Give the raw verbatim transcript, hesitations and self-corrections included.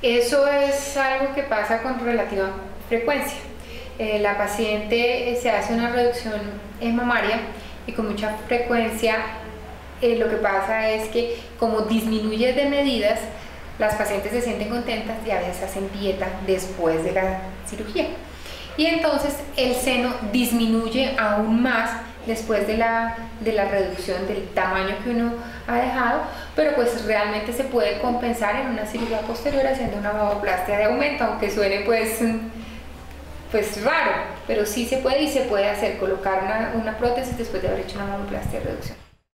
Eso es algo que pasa con relativa frecuencia. Eh, la paciente eh, se hace una reducción eh, mamaria y con mucha frecuencia eh, lo que pasa es que como disminuye de medidas, las pacientes se sienten contentas y a veces hacen dieta después de la cirugía. Y entonces el seno disminuye aún más después de la, de la reducción del tamaño que uno ha dejado, pero pues realmente se puede compensar en una cirugía posterior haciendo una mamoplastia de aumento, aunque suene pues, pues raro, pero sí se puede y se puede hacer, colocar una, una prótesis después de haber hecho una mamoplastia de reducción.